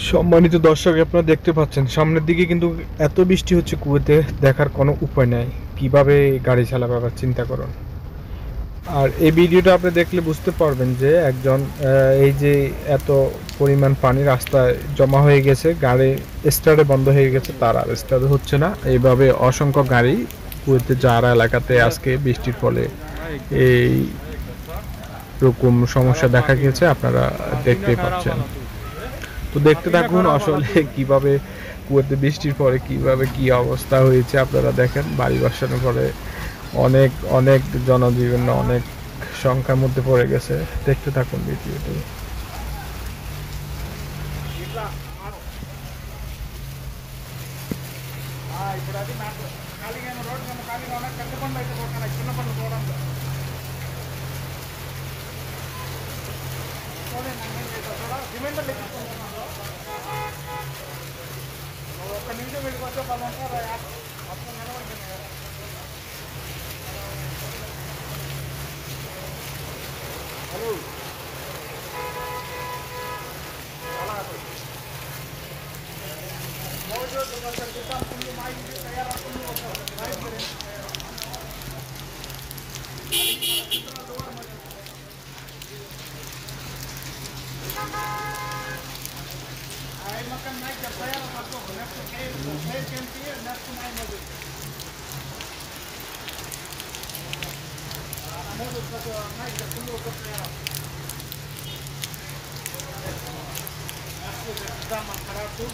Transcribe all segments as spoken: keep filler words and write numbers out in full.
সম্মানিত দর্শক, আপনারা দেখতে পাচ্ছেন সামনের দিকে কিন্তু এত বৃষ্টি হচ্ছে কুয়েতে, দেখার কোনো উপায় নাই। কিভাবে গাড়ি চালাবে আবার চিন্তা করুন। আর এই ভিডিওটা আপনি দেখলে বুঝতে পারবেন যে একজন এই যে এত পরিমাণ পানি রাস্তায় জমা হয়ে গেছে, গাড়ি স্টার্টে বন্ধ হয়ে গেছে, তার আর স্টার্ট হচ্ছে না। এইভাবে অসংখ্য গাড়ি কুয়েতে যারা এলাকাতে আজকে বৃষ্টির ফলে এই রকম সমস্যা দেখা গেছে আপনারা দেখতেই পাচ্ছেন। তো দেখতে থাকুন আসলে কিভাবে কুয়েতে বৃষ্টির পরে কিভাবে কি অবস্থা হয়েছে। আপনারা দেখেন বাড়ি বসানোর পরে অনেক অনেক জনজীবন অনেক সংখ্যার মধ্যে পড়ে গেছে। দেখতে থাকুন ভিডিওটি। ఒక నిమిషం పెట్టుకోవచ్చు పర్లేదు hello Ay makan naik ke saya masuk left to air air can see left to my mother. Mother ka naik ke pulo ke saya. Aku dah makan tu.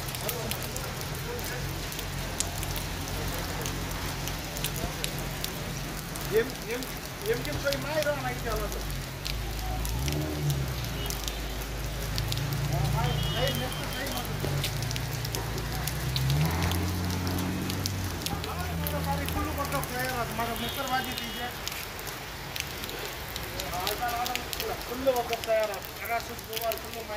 Yem yem yem kem soy mai ro naik jalan tu. Ai ai left to my mother. Kali pulo ko saya maga mister baji dije. Ada ada pulo ko saya aga sus gowar pulo mai.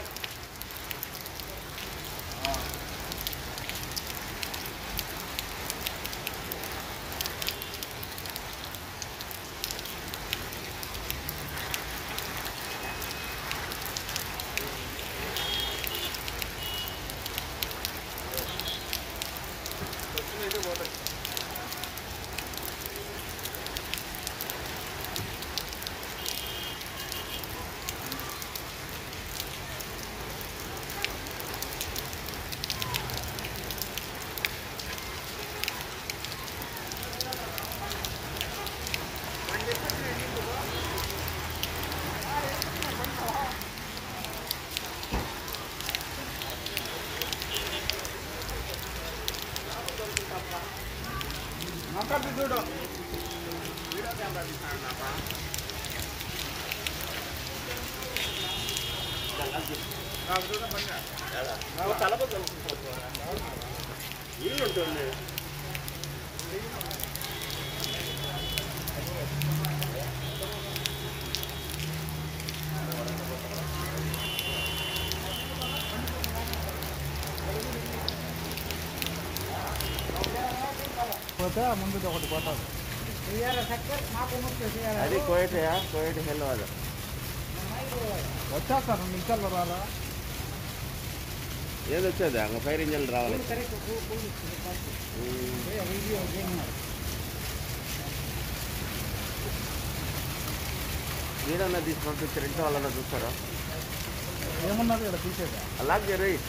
Angkat dulu dong. Tidak gambar di sana, Pak. Jalan lagi. Nah, betul kan banyak. Jalan. Nah, salah betul. Ini betul nih. ముందు ఒకటి పోతాడు అది కోయటయా కోయట హెల్వాలి వచ్చేస్తారు రెండు నిమిషాల్లో రాలా ఏది వచ్చేది అంగ ఫైర్ ఇంజన్ రావాలి మీరన్నా తీసి పంపించారు ఇంట్లో వాళ్ళన్నా చూస్తారా ఏమన్నారు ఇక్కడ తీసేదా అలాగే రైట్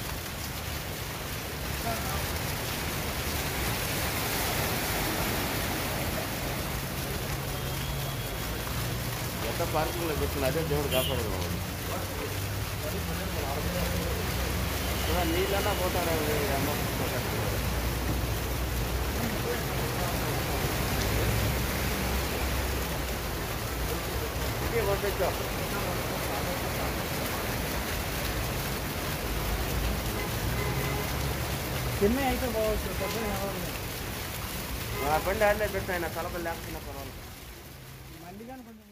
పార్కింగ్లో పెట్టిన అదే దేవుడు కాపాడదు నీళ్ళన్నా పోతాడు అమ్మ పంపించా చెన్నై అయితే పోవచ్చు బండి ఆడలే పెట్టాయన తలపల్లి లేకపోయినా పర్వాలేదు మండి కానీ కొంచెం